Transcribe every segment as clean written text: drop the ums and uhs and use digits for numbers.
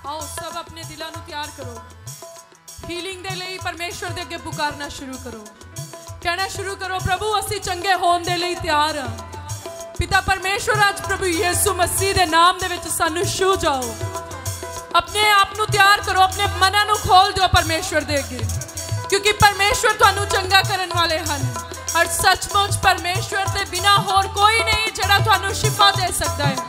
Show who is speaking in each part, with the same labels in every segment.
Speaker 1: आओ सब अपने दिलों को तैयार करो, हीलिंग दे लई परमेश्वर दे अगे पुकारना शुरू करो, कहना शुरू करो प्रभु असी चंगे होने दे लई तैयार हां। पिता परमेश्वर आज प्रभु यीशु मसीह दे नाम दे विच सानू छू जाओ, अपने आप नू तैयार करो, अपने मनां नू खोल दो परमेश्वर दे अगे, क्योंकि परमेश्वर तुहानू चंगा करन वाले हन और सचमुच परमेश्वर दे बिना होर कोई नहीं जिहड़ा तुहानू शिफा दे सकदा है।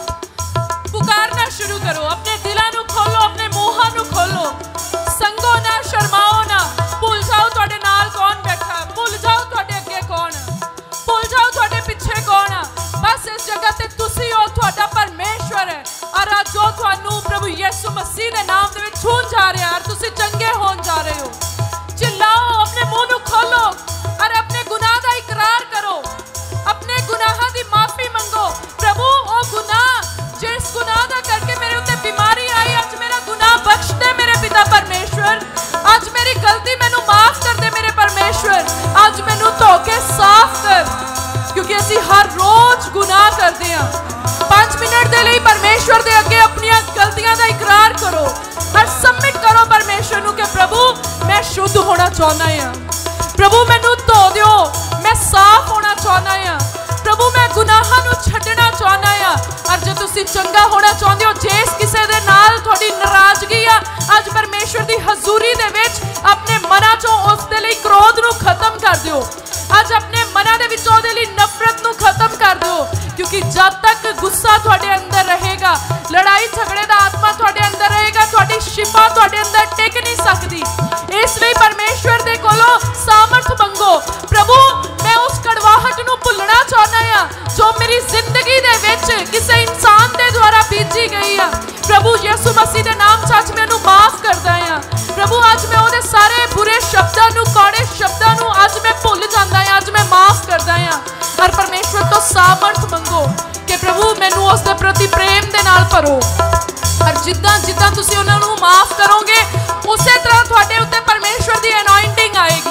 Speaker 1: पुकारना शुरू करो, अपने दिलां नू खोलो, अपने मूहां नू खोलो, संगो ना, शर्माओ ना, भूल जाओ तुहाडे नाल कौन बैठा, भूल जाओ तुहाडे अगे कौन, भूल जाओ तुहाडे पिछे कौन, बस इस जगह ते तुसी हो, तुहाडा परमेश्वर है और आज जो तुहानू प्रभु यीशु मसीह दे नाम दे विच छूण जा रहा है और तुसी चंगे होण जा रहे हो। चिल्लाओ, अपने मुंह नू खोलो और अपने गुनाह दा इकरार करो, अपने गुनाहां दी माफी मंगो। प्रभु ओ गुनाह जिस गुनाह दा करके मेरे उत्ते बीमारी आई, आज मेरा गुनाह बख्श दे मेरे पिता परमेश्वर, आज मेरी गलती मैनू माफ कर दे मेरे परमेश्वर, आज मैनू धो के साफ कर, क्योंकि असी हर रोज गुनाह करते हैं। 5 मिनट दे लई परमेश्वर दे अगे अपनी गलतियां दा इकरार करो और सबमिट करो परमेश्वर नू कि प्रभु मैं शुद्ध होना चाहना हां, प्रभु मैनू धो दियो, मैं साफ होना चाहना हां, प्रभु मैं गुनाहां नू छड्डना चाहना हां। और जो तुसी चंगा होना चाहते हो, जिस किसी दे नाल थोड़ी नाराजगी आ, आज परमेश्वर दी हजूरी दे विच अपने मनां चों उस दे लई क्रोध नू खत्म कर दियो, आज अपने मनां दे विच ओहदे लई नफरत नू खत्म कर दियो, क्योंकि जब तक गुस्सा तुहाडे अंदर रहेगा, लड़ाई झगड़े दा आत्मा तुहाडे अंदर रहेगा, तुहाडी शिफा तुहाडे अंदर टिक नहीं सकदी। इसलिए परमेश्वर दे कोलों सामर्थ मंगो, प्रभु मैं उस कड़वाहट नू भुलना चाहना हां जो मेरी जिंदगी दे विच किसी इंसान दे द्वारा बीजी गई है। प्रभु यीशु मसीह दे नाम च आज मैनू माफ करदा हां, प्रभु आज मैं ओहदे सारे बुरे शब्दां नू, कौड़े शब्दां नू आज मैं भुल जांदा हां, आज मैं माफ करदा हां। और परमेश्वर तो सामर्थ मंगो कि प्रभु मैनू उस दे प्रति प्रेम दे नाल भरो, और जिद्दां जिद्दां तुसीं उन्हां नू माफ करोगे उसे तरह तुहाडे उत्ते परमेश्वर दी अनॉइंटिंग आएगी।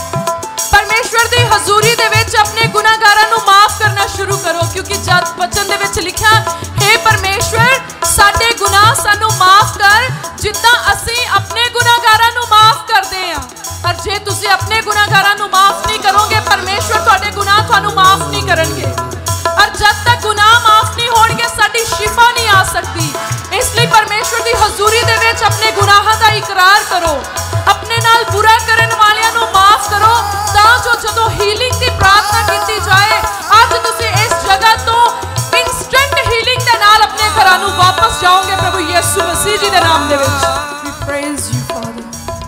Speaker 1: परमेश्वर दी हजूरी दे विच अपने गुनाहगारां नू माफ करना शुरू करो, क्योंकि जद वचन दे विच लिखिया हे परमेश्वर साडे गुनाह सानू माफ कर जिद्दां असीं अपने गुनाहगारां नू माफ करदे हां। और जे तुसीं अपने गुनाहगारां नू माफ नहीं करोगे, परमेश्वर तुहाडे गुनाह तुहानू माफ नहीं करनगे, और जब तक गुनाह माफ नहीं होणगे साडी शिफा नहीं आ सकती। इसलिए परमेश्वर दी हजूरी दे विच अपने गुनाहां दा इकरार करो, अपने नाल बुरा करन वालियां नू माफ करो, तां जो जदों हीलिंग दी प्रार्थना कीती जाए अज तुसीं इस जगह तो इंस्टेंट हीलिंग दे नाल अपने घरां नू वापस जाओगे प्रभु यीशु मसीह जी दे नाम दे विच। We praise you father.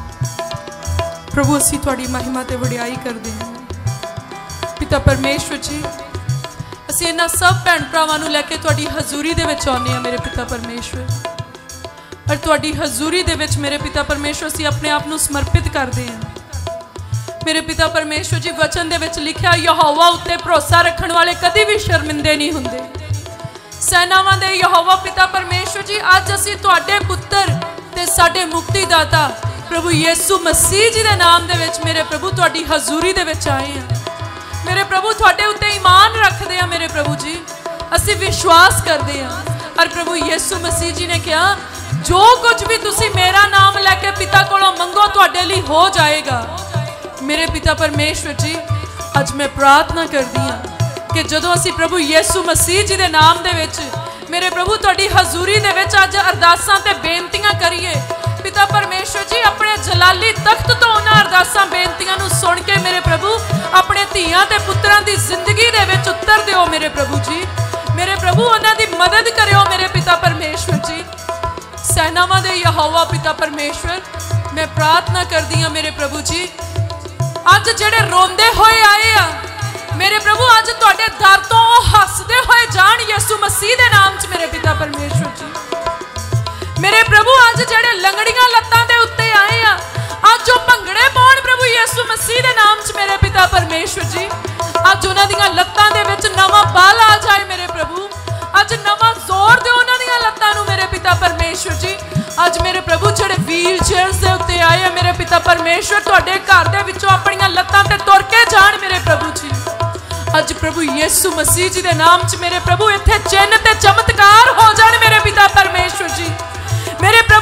Speaker 1: प्रभु असीं तुहाडी महिमा ते वडियाई करदे हां। पिता परमेश्वर जी असीं इन्हां सब भैण भरावां नू लैके तुहाडी हजूरी दे विच आउंदे हां मेरे पिता परमेश्वर, और तुहाडी हजूरी दे विच मेरे पिता परमेश्वर असीं अपने आप नू समर्पित करदे हां। मेरे पिता परमेश्वर जी वचन दे विच लिखिया यहोवा उत्ते भरोसा रखण वाले कदी भी शर्मिंदे नहीं हुंदे। सेनावां दे यहोवा पिता परमेश्वर जी अज असीं तुहाडे पुत्तर ते साडे मुक्तिदाता प्रभु यीशु मसीह जी दे नाम दे विच मेरे प्रभु तुहाडी हजूरी दे विच आए हां। मेरे प्रभु तुहाडे उत्ते ईमान रखदे हां मेरे प्रभु जी, असीं विश्वास करदे हां। और प्रभु यीशु मसीह जी ने कहा जो कुछ भी तुसीं मेरा नाम लैके पिता कोलों मंगो तुहाडे लई हो जाएगा। मेरे पिता परमेश्वर जी अज मैं प्रार्थना करदी हां कि जदों असीं प्रभु यीशु मसीह जी दे नाम दे विच मेरे प्रभु तुहाडी हजूरी दे विच अज अरदासां ते बेनतियां करिए, पिता परमेश्वर जी अपने जलाली तख्त तो उन्हां अरदासां बेनतियां नू सुन के मेरे प्रभु अपने धीआं ते पुत्रां दी जिंदगी दे विच उतर दिओ मेरे प्रभु जी। मेरे प्रभु उन्हां दी मदद करिओ मेरे पिता परमेश्वर जी। सेनावां दे यहोवा पिता परमेश्वर मैं प्रार्थना करदी हां मेरे प्रभु जी अज जेड़े रोंदे होए आए आ मेरे प्रभु अज तुहाडे दर तो हसदे होए जान यीशु मसीह दे नाम च मेरे पिता परमेश्वर जी। मेरे प्रभु अज जेड़े लंगड़ियां लत्तां दे उत्ते आए आ अज जो भंगड़े पाउण प्रभु यीशु मसीह दे नाम च मेरे पिता परमेश्वर जी। अज उन्हां दीयां लत्तां दे विच नवां बल आ जाए मेरे प्रभु, अज नवां जोर दिओ उन्हां दीयां लत्तां नू मेरे पिता परमेश्वर जी। अज मेरे प्रभु जेड़े व्हील चेयर्स दे उत्ते आए आ मेरे पिता परमेश्वर तुहाडे घर दे विचों अपणियां लत्तां ते तुर के जाण मेरे प्रभु जी। अज प्रभु यीशु मसीह जी दे नाम च मेरे प्रभु इत्थे चिन्ह ते चमत्कार हो जाण मेरे पिता परमेश्वर जी। मेरे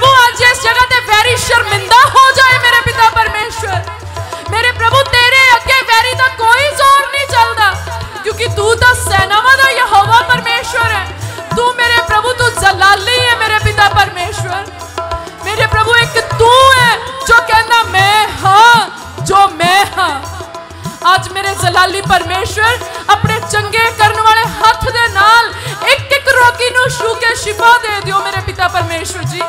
Speaker 1: वैरी शर्मिंदा हो जाए मेरे पिता परमेश्वर। मेरे प्रभु तेरे अगे वैरी का कोई जोर नहीं चलता, क्योंकि तू तो सेनावां दा यहोवा परमेश्वर है। तू मेरे प्रभु तू जलाली है मेरे पिता परमेश्वर। मेरे प्रभु एक तू है जो कहना मैं हाँ जो मैं हाँ। आज मेरे जलाली परमेश्वर अपने चंगे करने वाले हाथ दे नाल एक एक रोगी नूं छू के शिफा दे दियो मेरे पिता परमेश्वर जी।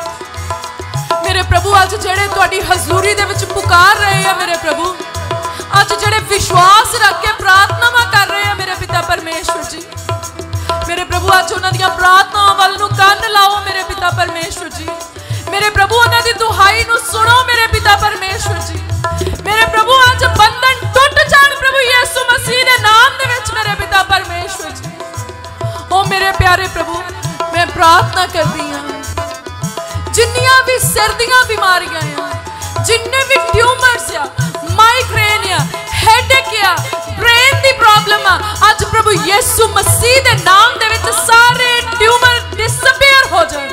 Speaker 1: मेरे प्रभु आज जेड़े तुहाडी हजूरी दे विच पुकार रहे हैं मेरे प्रभु, आज जेड़े विश्वास रख के प्रार्थनावां कर रहे हैं मेरे पिता परमेश्वर जी, मेरे प्रभु आज उन्हां दी प्रार्थनावां वल नूं कान लाओ मेरे पिता परमेश्वर जी। मेरे प्रभु उन्हां दी दुहाई नूं सुनो मेरे पिता परमेश्वर जी। मेरे प्रभु आज बंधन टूट जाण प्रभु यीशु मसीह दे नाम दे विच मेरे पिता परमेश्वर जी। ओ मेरे प्यारे प्रभु मैं प्रार्थना करदी हां, जिन्नियां भी सिर दियां बीमारियां आ, जिन्ने भी ट्यूमर्स आ, माइग्रेन आ, हेडेक आ, ब्रेन दी प्रॉब्लम आ, आज प्रभु यीशु मसीह दे नाम दे विच सारे ट्यूमर डिसअपीयर हो जाए।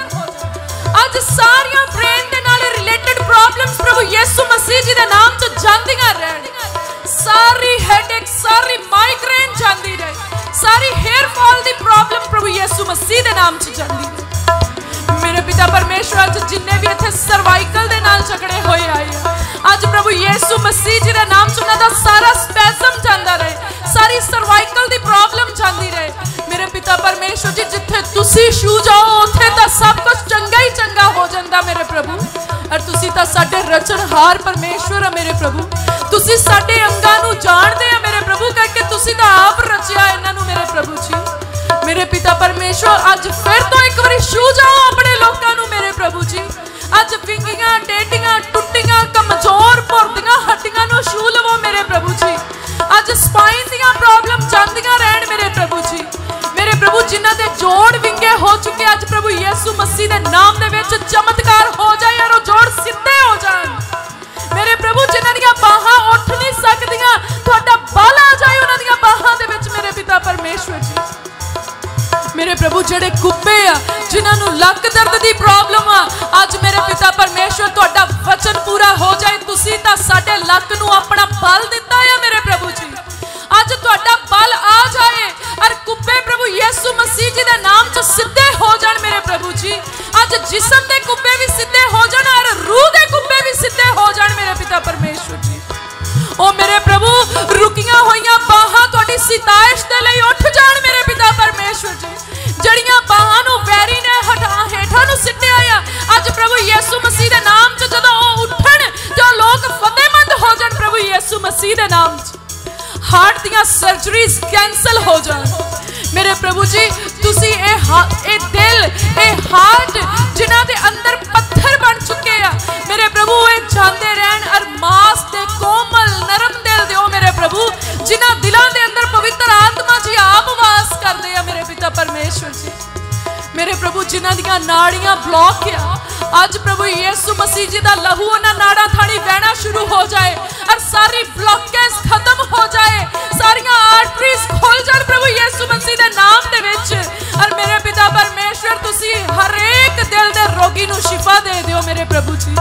Speaker 1: आज सारियां ब्रेन दे नाल रिलेटेड प्रॉब्लम्स प्रभु यीशु मसीह जी दे नाम च जांदियां रहन। सारी हेडेक सारी माइग्रेन जांदी रहे, सारी हेयर फॉल दी प्रॉब्लम प्रभु यीशु मसीह दे नाम च जांदी रहे। मेरे पिता परमेश्वर आज जिन्ने भी इत्थे सर्वाइकल दे नाल झगड़े होए आए आज प्रभु यीशु मसीह जी दे नाम च उन्हां दा सारा स्पैज़म जांदा रहे, सारी सर्वाइकल दी प्रॉब्लम जांदी रहे। मेरे पिता परमेश्वर जी जिथे तुसी छू जाओ उत्थे तां सब कुछ चंगा ही चंगा हो जांदा मेरे प्रभु। और तुसी तां साडे रचनहार परमेश्वर है मेरे प्रभु, तुसी साडे अंगां नूं जाणदे आ मेरे प्रभु, करके तुसी तां आप रचिया इन्हां नूं मेरे प्रभु जी। मेरे पिता परमेश्वर आज फिर तो एक बारी छू जाओ अपने लोकां नूं मेरे प्रभु जी। आज विंगियां टेढ़ियां टुट्टियां कमजोर भुरदियां हड्डियां नूं छू लवो मेरे प्रभु जी। आज स्पाइन दियां प्रॉब्लम जांदियां रहन मेरे प्रभु जी। मेरे प्रभु जिन्हां दे जोड़ विंगे हो चुके आज प्रभु यीशु मसीह दे नाम दे विच चमत्कार हो जाए और जोड़ सीधे हो जाए मेरे प्रभु। जिन्हां दियां बाहां उठ नहीं सकदियां तुहाडा बल आ जाए उन्हां दियां बाहां दे विच मेरे पिता परमेश्वर जी। मेरे प्रभु जेड़े कुब्बे आ जिन्हां नूं लक दर्द दी प्रॉब्लम आ आज मेरे पिता परमेश्वर तुहाडा वचन पूरा हो जाए। तुसीं तां साडे लक नूं अपना बल दित्ता है मेरे प्रभु जी। आज तुहाडा बल आ जाए और कुब्बे प्रभु यीशु मसीह जी दे नाम च सीधे हो जाण मेरे प्रभु जी। आज जिस्म दे कुब्बे भी सीधे हो जाण और रूह दे कुब्बे भी सीधे हो जाण मेरे पिता परमेश्वर जी। ओ मेरे प्रभु रुकियां होइयां बाहां तुहाडी सिताइश दे लई उठ जाण मेरे पिता परमेश्वर जी। जड़ियां बाहां नूं वैरी ने हेठां नूं सिट्टिया आ आज प्रभु यीशु मसीह दे नाम च जदों ओ उठण ते लोग फतेहमंद हो जाण प्रभु यीशु मसीह दे नाम च। हार्ट दियां सर्जरीज कैंसल हो जाण मेरे प्रभु जी। तुसी ए दिल ए हार्ट जिन्हां दे अंदर पत्थर बन चुके आ मेरे प्रभु ए जांदे रहन और मांस दे कोमल नरम दिल दिओ मेरे प्रभु, जिन्हां दिलां दे अंदर पवित्र आत्मा जी आप वास करदे आ मेरे पिता परमेश्वर जी। मेरे प्रभु जिन्हां दियां नाड़ियां ब्लॉक आ आज प्रभु यीशु मसीह जी दा लहू उन्हां नाड़ां थाणी बहना शुरू हो जाए और सारी ब्लॉकेज खत्म हो जाए, सारियां आर्टरीज खुल जाण प्रभु यीशु मसीह दे नाम दे विच। और मेरे पिता परमेश्वर तुसी हर एक दिल दे रोगी नूं शिफा दे दिओ मेरे प्रभु जी।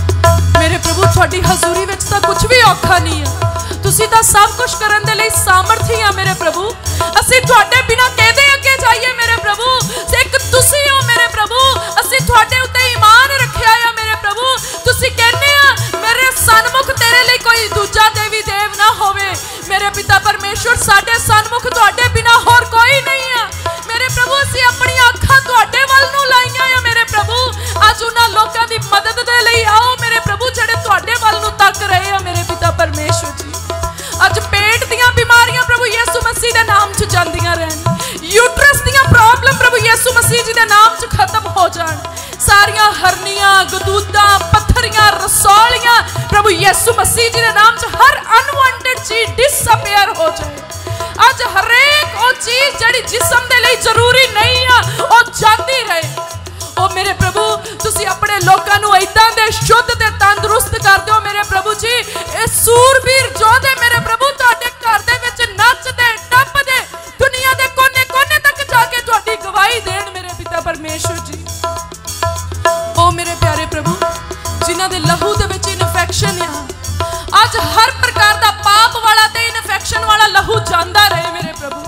Speaker 1: मेरे प्रभु तुहाडी हजूरी विच तां कुछ भी औखा नहीं है, तुसी तां सब कुछ करन दे लई सामर्थी आ मेरे प्रभु। असीं तुहाडे बिना किहदे अगे जाइए मेरे प्रभु, सिर्फ तुसी हो मेरे प्रभु। असीं तुहाडे उत्ते ईमान रखिया है मेरे प्रभु। तुसी कहने आ मेरे सन्मुख तेरे लई कोई दूजा देवी देव ना होवे मेरे पिता परमेश्वर। साडे सन्मुख तुहाडे बिना होर कोई नहीं है मेरे प्रभु। असीं अपनी अखां तुहाडे वल नूं लाईआं आ मेरे प्रभु। अज उन्हां लोकां दी मदद दे लई आओ मेरे प्रभु जेड़े तुहाडे वल नूं तक रहे आ मेरे पिता परमेश्वर जी। अज पेट दियां बीमारियां प्रभु यीशु मसीह दे नाम च जांदियां रहन, यूट्रस दियां प्रॉब्लम प्रभु यीशु मसीह जी दे नाम च खत्म हो जाण। सारियां हरनियां गदूदां पत्थरियां रसौलियां प्रभु यीशु मसीह जी दे नाम च हर अनवांटेड चीज डिसअपीयर हो जाए। आज हर एक ओ चीज जिहड़ी जिस्म दे लई जरूरी नहीं आ ओ जांदी रहे। ओ मेरे प्रभु तुसी अपने लोकां नूं इदां दे शुद्ध ते तंदुरुस्त कर दिओ मेरे प्रभु जी। ए सूरबीर जोधे मेरे प्रभु तुहाडे घर दे विच नचदे टप्पदे दुनिया दे कोने-कोने तक जाके तुहाडी गवाही देण मेरे पिता परमेश्वर जी। ओ मेरे प्यारे प्रभु जिन्हां जिन्हां दे लहू दे विच इन्फेक्शन आ, अज हर प्रकार दा पाप वाला ते इन्फेक्शन वाला लहू जांदा रहे मेरे प्रभु।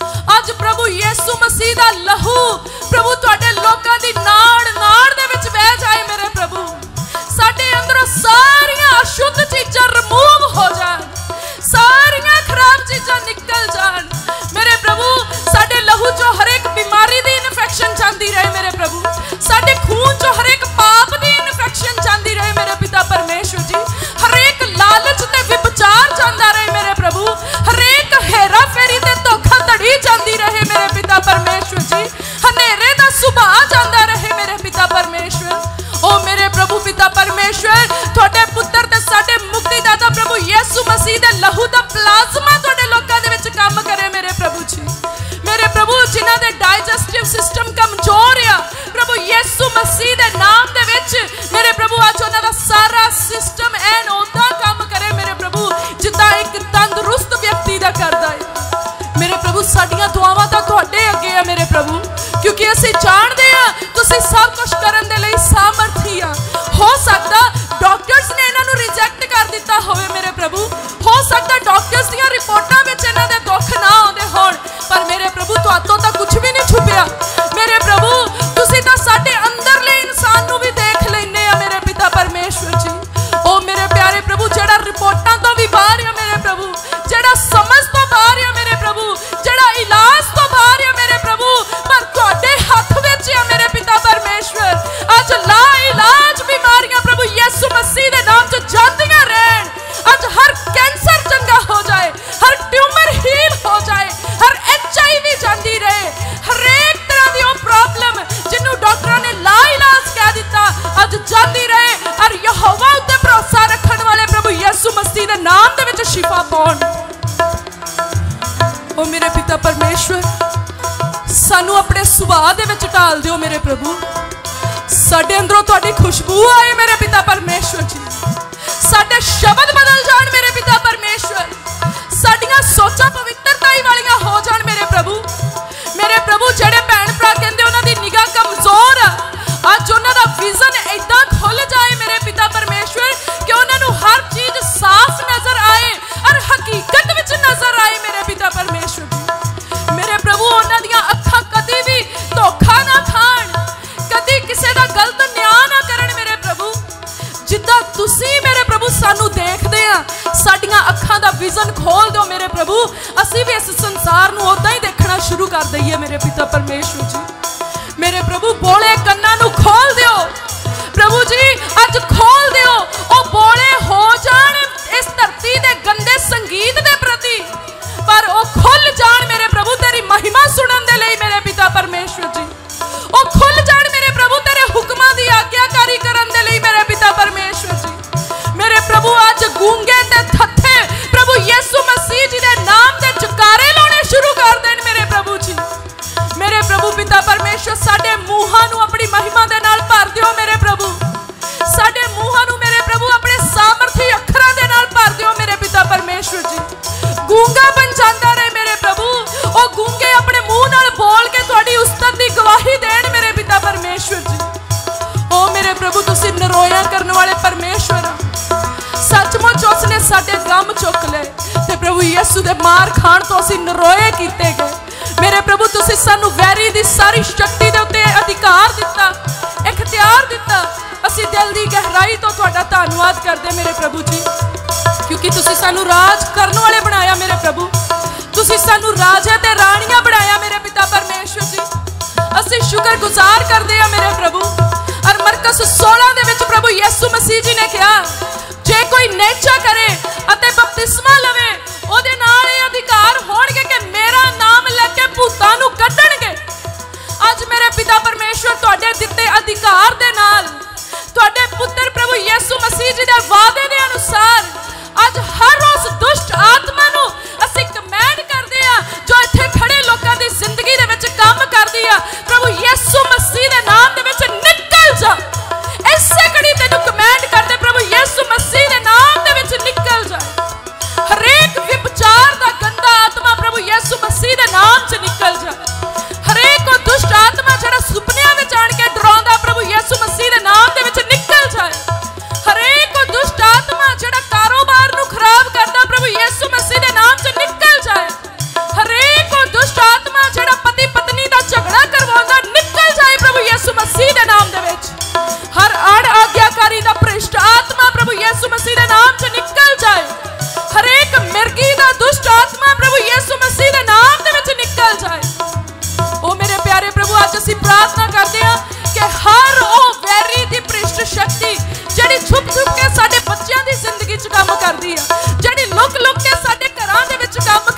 Speaker 1: अज प्रभु यीशु मसीह दा लहू प्रभु तुहाडे लोकां दी नाड़ नाड़ दे विच बह जाए मेरे प्रभु। साडे अंदरों सारियां अशुद्ध चीज़ां रिमूव हो जाण, सारियां खराब चीज़ां निकल जाण मेरे प्रभु। साडे लहू चो हर एक बीमारी दी इन्फेक्शन जांदी रहे मेरे प्रभु। साडे खून चो हर एक पाप दी इन्फेक्शन जांदी रहे मेरे पिता परमेश्वर जी। हर एक लालच ते विचार जांदा रहे मेरे प्रभु। हर एक हेरा फेरी ते धोखा धड़ी जांदी रहे मेरे पिता परमेश्वर जी। हनेरे दा सुभाव जांदा रहे मेरे पिता परमेश्वर। ओ मेरे प्रभु पिता परमेश्वर, तुहाडे पुत्र ते साडे मुक्तिदाता प्रभु यीशु मसीह दे लहू दा प्लाज्मा तुहाडे लोकां दे विच काम करे मेरे प्रभु जी। मेरे प्रभु जिन्हां दे डाइजेस्टिव सिस्टम कमजोर आ प्रभु यीशु मसीह दे नाम दे विच मेरे प्रभु अज उन्हां दा सारा सिस्टम ऐन उदां काम करे मेरे प्रभु जिद्दां एक तंदुरुस्त व्यक्ति दा करदा है मेरे प्रभु। साडियां दुआवां तां तुहाडे अगे आ मेरे प्रभु, क्योंकि असीं जाणदे आ तुसीं सब कुछ करन दे लई सामर्थी आ। हो सकदा डॉक्टर्स ने इन्हां नूं रिजेक्ट कर दित्ता होवे मेरे प्रभु, हो सकदा डॉक्टर्स दीयां रिपोर्टां विच इन्हां दे दुख ना आउंदे होण, पर मेरे प्रभु तुहातों तां कुछ भी नहीं छुपिया मेरे प्रभु। तुसीं तां साडे अंदरले इंसान नूं भी देख लैंदे आ मेरे पिता परमेश्वर जी। ओ मेरे प्यारे प्रभु, जेड़ा रिपोर्टां तो भी बाहर आ मेरे प्रभु, जेड़ा समझ तो बाहर आ मेरे प्रभु, जेड़ा इलाज तो बाहर आ मेरे प्रभु, पर तुहाडे हथ विच आ मेरे पिता परमेश्वर। अज ला इलाज बीमारियां प्रभु यीशु मसीह दे नाम च जांदियां रहन। अज हर कैंसर चंगा हो जाए, हर ट्यूमर हील हो जाए, हर HIV जांदी रहे, हर एक तरह दी प्रॉब्लम जिन्नू डॉक्टरां ने ला इलाज कह दिता अज जांदी रहे। और यहोवा उत्ते भरोसा रखण वाले प्रभु यीशु मसीह दे नाम दे विच शिफा पाउण। ओ मेरे पिता परमेश्वर, सानू अपने सुभाव दे विच ढाल दिओ मेरे प्रभु। साडे अंदरों तुहाडी खुशबू आए मेरे पिता परमेश्वर जी। साडे शब्द बदल जाण मेरे पिता परमेश्वर। साडियां सोचां पवित्रताई वालियां हो जाण मेरे प्रभु। मेरे प्रभु, जेड़े भैन भरा कहंदे उन्हां दी निगाह कमजोर आ, अज उन्हां दा विजन इदां खुल जाए मेरे पिता परमेश्वर कि उन्हां नूं हर चीज साफ नजर आए और हकीकत विच नजर आए मेरे पिता परमेश्वर जी। मेरे प्रभु, उन्हां दियां अखां कदी भी धोखा ना खाण, कदी किसे दा गलत न्याय ना करन मेरे प्रभु। जिद्दां तुसीं मेरे प्रभु सानू देखदे आ, साडियां अखां दा विजन खोल दो मेरे प्रभु। असीं भी इस संसार नूं उदां ही देखना शुरू कर दईए मेरे पिता परमेश्वर जी। मेरे प्रभु, बोले कन्नां नूं खोल दिओ प्रभु जी, अज खोल दिओ। ओ बोले हो जाण इस धरती दे गंदे संगीत दे प्रति, पर ओ खुल जाण मेरे प्रभु तेरी महिमा सुनन दे लई मेरे पिता परमेश्वर जी। ओ खुल जाण मेरे प्रभु तेरे हुक्मां दी आज्ञाकारी करन दे लई मेरे पिता परमेश्वर जी। मेरे प्रभु, अज गूंगे ते थत्थे प्रभु यीशु मसीह जी दे नाम दे जकारे लाने शुरू कर देन मेरे प्रभु जी। मेरे प्रभु पिता परमेश्वर, साडे मूहां नूं अपनी महिमा दे नाल भर दिओ मेरे प्रभु। साडे मूहां नूं मेरे प्रभु अपने सामर्थी अखरां दे नाल भर दिओ मेरे पिता परमेश्वर जी। गूंगा बन जांदा रहे मेरे प्रभु। ओ गूंगे अपने मुंह नाल बोल के तुहाडी उस्तत दी गवाही देण मेरे पिता परमेश्वर जी। ओ मेरे प्रभु, तुसीं नरोया करन वाले परमेश्वर, सचमुच उसने साडे गम चुक ले ते प्रभु यीशु दे मार खाण तो असीं नरोए कीते गए मेरे प्रभु। तुसीं सानू वैरी दी सारी शक्ति दे उत्ते अधिकार दिता, इख्तियार दिता। असीं दिल दी गहराई तो तुहाडा धन्नवाद करदे मेरे प्रभु जी, क्योंकि तुसीं सानू राज करन वाले बनाया मेरे प्रभु। तुसीं सानू राजे ते राणियां बनाया मेरे पिता परमेश्वर जी। असीं शुक्रगुजार करदे आ मेरे प्रभु। और मरकस 16 दे विच प्रभु यीशु मसीह जी ने कहा, जे कोई नेचा करे अते बपतिस्मा लवे, ओदे नाल ये अधिकार होणगे कि मेरा नाम लेके भूतां नूं कढणगे। अज मेरे पिता परमेश्वर, तुहाडे दित्ते अधिकार दे नाल, तुहाडे पुत्र प्रभु यीशु मसीह जी दे वादे दे अनुसार अज हर उस दुष्ट आत्मा नूं असीं कमैंड करदे आ जो इत्थे खड़े लोकां दी जिंदगी दे विच काम करदी आ। प्रभु यीशु मसीह दे नाम दे विच निकल जा। इसे घड़ी तैनूं कमैंड करदे प्रभु यीशु मसीह दे नाम दे विच निकल जा। हर एक विचार दा गंदा आत्मा प्रभु यीशु मसीह दे नाम च निकल जा। हर एक दुष्ट आत्मा जिहड़ा सुपनियां विच आण के डराउंदा प्रभु यीशु मसीह दे नाम दे विच निकल जाए। हर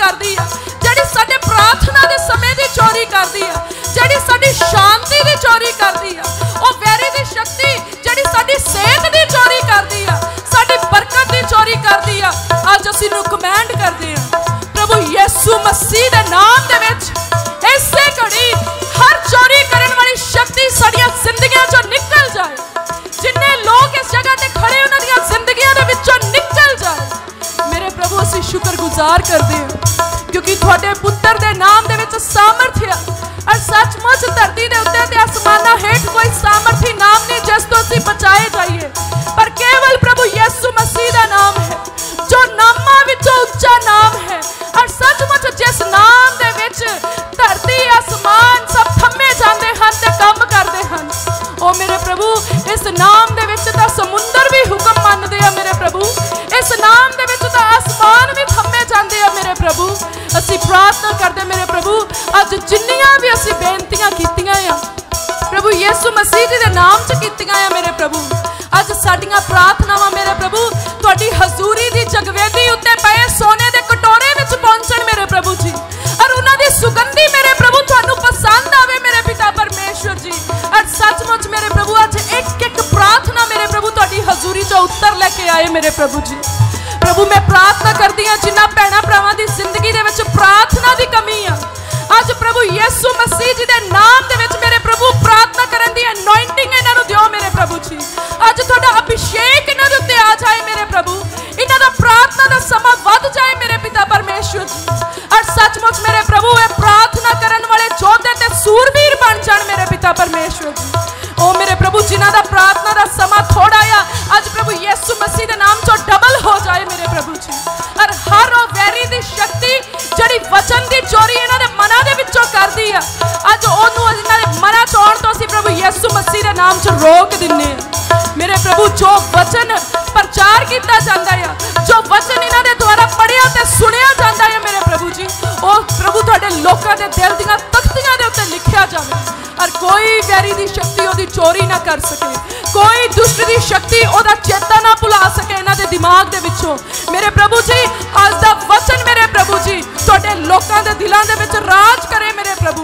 Speaker 1: करती है, जिहड़ी साडे प्रार्थना दे समय दी चोरी करती है, जिहड़ी साडी शांति दी चोरी करती है, वो वैरी दी शक्ति जिहड़ी साडी सेहत दी चोरी करती है, साडी बरकत दी चोरी करती है, अज असीं नूं कमैंड करदे हां प्रभु यीशु मसीह दे नाम दे विच इसे घड़ी हर चोरी करने वाली शक्ति साडियां जिंदगियां चों निकल जाए। जिन्ने लोग इस जगह ते खड़े उन्हां दियां जिंदगियां दे विचों निकल जाए। मेरे प्रभु असीं शुक्रगुजार करदे हां क्योंकि तुहाडे पुत्तर दे नाम दे विच सामर्थ है और सचमुच धरती दे उत्ते ते आसमानां हेठ कोई सामर्थी नाम नहीं जिस तो असीं बचाए जाइए, पर केवल प्रभु यीशु मसीह दा नाम है जो नामां विचों उच्चा नाम है। और सचमुच जिस नाम दे विच धरती आसमान सब थमे जाते हैं ते काम करते हैं, ओ मेरे प्रभु इस नाम दे विच तां समुंदर भी हुक्म मनदे आ मेरे प्रभु, इस नाम दे विच तां आसमान भी थमे जाते आ मेरे प्रभु। असीं प्रार्थना करदे मेरे प्रभु अज जिन्नियां भी असीं बेनतियां कीतियां आ प्रभु यीशु मसीह जी दे नाम च कीतियां आ मेरे प्रभु, अज साडियां प्रार्थनावां मेरे प्रभु तुहाडी हजूरी दी जगवेदी उत्ते पए सोने दे कटोरे विच पहुंचण मेरे प्रभु जी, और उन्हां दी सुगंधी मेरे प्रभु तुहानू पसंद आवे मेरे पिता परमेश्वर जी। और सचमुच मेरे प्रभु अज एक एक प्रार्थना मेरे प्रभु तुहाडी हजूरी चों उत्तर लेके आए मेरे प्रभु जी। प्रभु मैं प्रार्थना करदी हां जिन्हां भैणां भरावां दी जिंदगी दे विच प्रार्थना दी कमी आ, अज प्रभु यीशु मसीह जी दे नाम दे विच मेरे प्रभु प्रार्थना करन दी अनॉइंटिंग इन्हां नूं दिओ मेरे प्रभु जी। अज तुहाडा अभिषेक इन्हां दे उत्ते आ जाए मेरे प्रभु, इन्हां दा प्रार्थना दा समा वध जाए मेरे पिता परमेश्वर जी। और सचमुच मेरे प्रभु ये प्रार्थना करन वाले योद्धे ते सूरवीर बन जाण मेरे पिता परमेश्वर जी। ओ मेरे प्रभु जिन्हां दा प्रार्थना दा समा थोड़ा आ अज प्रभु यीशु मसीह दे नाम चों डबल हो जाए मेरे प्रभु जी। और हर ओ वैरी दी शक्ति जिहड़ी वचन दी चोरी इन्हां दे मनां दे विचों करदी आ, अज ओनू इन्हां दे मनां चों आउण तों असीं प्रभु यीशु मसीह दे नाम च रोक दिन्ने मेरे प्रभु। जो वचन प्रचार किया जाता है, जो वचन इन्हां दे द्वारा पढ़िया ते सुनिया जाता है मेरे प्रभु जी, ओ प्रभु तुहाडे लोकां दे दिल दीयां तख्तियां दे उत्ते लिखिया जावे और कोई वैरी दी शक्ति ओदी चोरी ना कर सके, कोई दुष्ट दी शक्ति ओदा चेता ना भुला सके इन्हां दे दिमाग दे विचों मेरे प्रभु जी। अज दा वचन मेरे प्रभु जी तुहाडे लोकां दे दिलां दे विच राज करे मेरे प्रभु।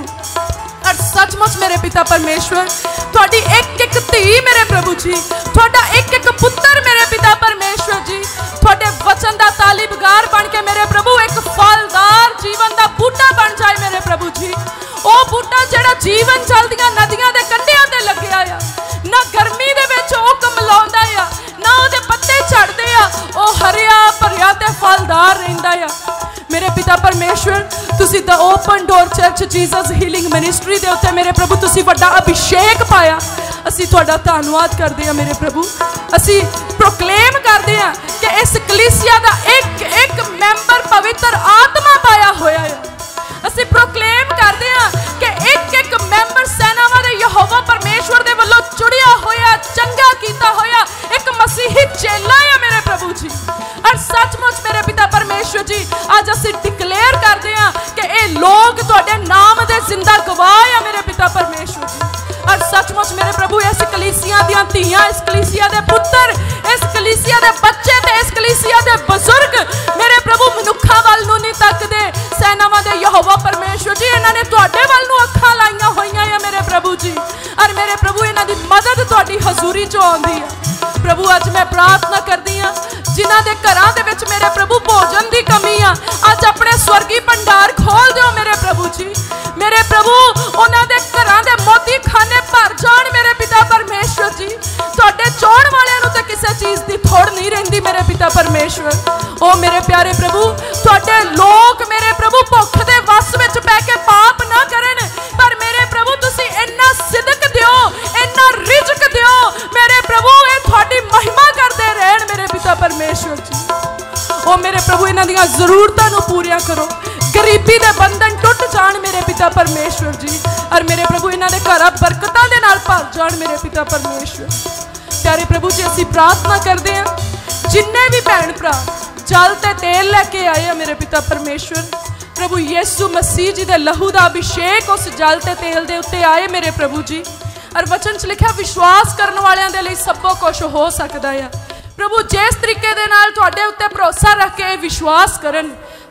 Speaker 1: और सचमुच मेरे पिता परमेश्वर तुहाडी एक एक धी मेरे प्रभु जी, तुहाडा एक एक पुत्र मेरे पिता परमेश्वर जी तुहाडे वचन दा तालीबगार बन के मेरे प्रभु एक फलदार जीवन दा बूटा बन जाए मेरे प्रभु जी। ओ बूटा जिहड़ा जीवन जल दियां नदियां दे कंढियां ते लग्या आ, ना गर्मी दे विच ओ कमलाउंदा आ, ना ओहदे पत्ते झड़दे आ, ओ हरिया भरिया ते फलदार रहिंदा आ मेरे पिता परमेश्वर। तुसी the open door church Jesus healing ministry दे उत्ते मेरे प्रभु तुसी वड्डा अभिषेक पाया, असी तुहाडा धन्नवाद करदे हां मेरे प्रभु। असी प्रोक्लेम करदे हां कि इस कलीसिया दा एक एक मैंबर पवित्र आत्मा पाया होया है। असी प्रोक्लेम करदे हां कि एक एक मैंबर सेनावां दे यहोवा परमेश्वर दे वल्लों चुनिया होया चंगा कीता होया एक मसीही चेला है मेरे प्रभु जी। और सचमुच मेरे पिता परमेश्वर जी आज असी डिक्लेयर करदे हां कि ए लोग तुहाडे नाम दे जिंदा गवाह है मेरे पिता परमेश्वर जी। और सचमुच मेरे प्रभु इस कलीसिया दियां धीआं, इस कलीसिया दे पुत्र, इस कलीसिया दे बच्चे ते इस कलीसिया दे बुजुर्ग मेरे प्रभु मनुखा वल नूं नहीं तकदे, सेनावां दे यहोवा परमेश्वर जी इन्हां ने तुहाडे वल नूं अखां लाइयां होईयां है मेरे प्रभु जी। और मेरे प्रभु इन्हां दी मदद तुहाडी हजूरी चों आउंदी है प्रभु। अज मैं प्रार्थना करदी हां जिन्हां दे घरां दे विच मेरे प्रभु भोजन दी कमी आ, अज अपने स्वर्गी भंडार खोल दिओ मेरे प्रभु जी। मेरे प्रभु उन्हां दे घरां दे मोती खाने भर जाण मेरे पिता परमेश्वर जी। तुहाडे चोण वालियां नूं ते किसी चीज़ दी थोड़ नहीं रहिंदी मेरे पिता परमेश्वर। ओ मेरे प्यारे प्रभु तुहाडे लोक मेरे प्रभु भुख दे वस विच पै के पाप ना करन, पर मेरे प्रभु तुसी इन्ना सिदक दिओ, इन्ना रिजक दिओ मेरे प्रभु ये तुहाडी महिमा करदे रहन मेरे पिता परमेश्वर जी। ओ मेरे प्रभु इन्हां दियां जरूरतां नूं पूरियां करो, गरीबी दे बंधन टुट जाण मेरे पिता परमेश्वर जी। और मेरे प्रभु इन्हां दे घर बरकतां दे नाल भर जाण मेरे पिता परमेश्वर। प्यारे प्रभु जी असीं प्रार्थना करदे हां जिन्ने भी भैण भरा जल ते तेल लैके आए मेरे पिता परमेश्वर, प्रभु यीशु मसीह जी दे लहू दा अभिषेक उस जल ते तेल दे उत्ते आए मेरे प्रभु जी। और वचन च लिखिया विश्वास करने वालियां दे लई सब कुछ हो सकदा है प्रभु। जिस तरीके दे नाल तुहाडे उत्ते भरोसा रख के विश्वास करन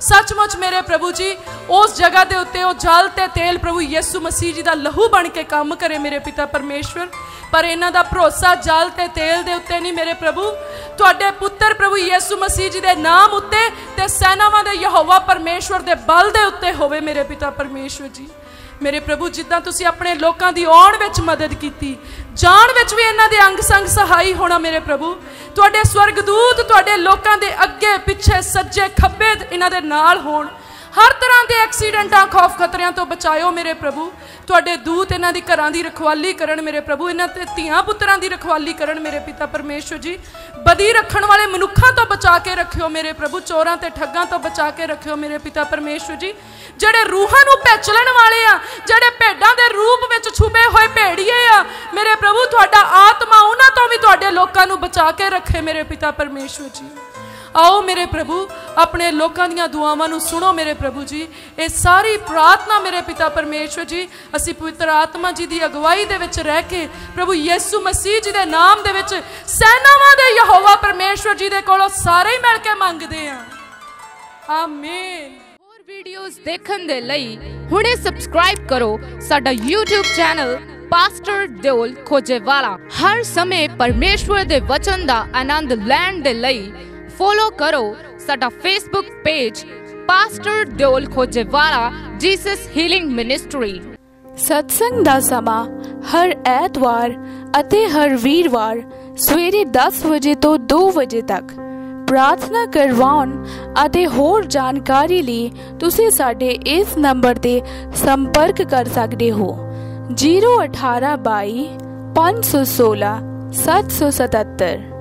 Speaker 1: सचमुच मेरे प्रभु जी उस जगह के उत्ते जल ते तेल प्रभु यीशु मसीह जी का लहू बन के काम करे मेरे पिता परमेश्वर। पर इन्हां दा भरोसा जल ते तेल दे उत्ते नहीं मेरे प्रभु, तुहाडे पुत्र प्रभु यीशु मसीह जी दे नाम उत्ते ते सेनावां दे यहोवा परमेश्वर दे बल दे उत्ते होवे मेरे पिता परमेश्वर जी। मेरे प्रभु जिद्दां तुसीं अपने लोकां दी आउण विच मदद कीती, जाण विच भी इन्हां दे अंग संग सहाई होना मेरे प्रभु। तुहाडे स्वर्गदूत तुहाडे लोकां दे अग्गे पिछे सज्जे खब्बे इन्हां दे नाल होण, हर तरह के एक्सीडेंटां खौफ खतरियां तो बचाओ मेरे प्रभु। तुहाडे दूत इन्हां दी घरां दी रखवाली करन मेरे प्रभु, इन्हां ते धीआं पुत्रां दी रखवाली करन मेरे पिता परमेश्वर जी। बदी रखण वाले मनुखां तो बचा के रखियो मेरे प्रभु, चोरां ते ठग्गां तो बचा के रखियो मेरे पिता परमेश्वर जी। ਜਿਹੜੇ रूहां नूं पैचलण वाले आ, ਜਿਹੜੇ भेडां दे रूप विच छुपे होए भेड़िए आ मेरे प्रभु, तुहाडा आत्मा उन्हां तो भी तुहाडे लोकां नूं बचा के रखे मेरे पिता परमेश्वर जी। आओ मेरे प्रभु अपने लोगों दी दुआवां नूं सुनो मेरे प्रभु जी। ये सारी प्रार्थना मेरे पिता परमेश्वर जी असी पवित्र आत्मा जी की अगवाई दे विच रह के प्रभु यीशु मसीह जी दे नाम दे विच सेनावां दे यहोवा परमेश्वर जी दे कोलों सारे ही मिल के मंगदे हां, आमीन।
Speaker 2: ਹੋਰ ਵੀਡੀਓਜ਼ ਦੇਖਣ ਦੇ ਲਈ ਹੁਣੇ ਸਬਸਕ੍ਰਾਈਬ ਕਰੋ ਸਾਡਾ YouTube channel pastor Deol Khojewala. ਹਰ ਸਮੇਂ ਪਰਮੇਸ਼ਵਰ ਦੇ ਵਚਨ ਦਾ ਆਨੰਦ ਲੈਣ ਦੇ ਲਈ फॉलो करो साडा Facebook page pastor Deol Khojewala Jesus healing ministry.
Speaker 3: सत्संग दा समा हर ऐतवार अते हर वीरवार सवेरे 10 बजे तो 2 बजे तक। प्रार्थना करवाउण अते होर जानकारी लई तुसीं साडे इस नंबर ते संपर्क कर सकदे हो 018 22 516 777।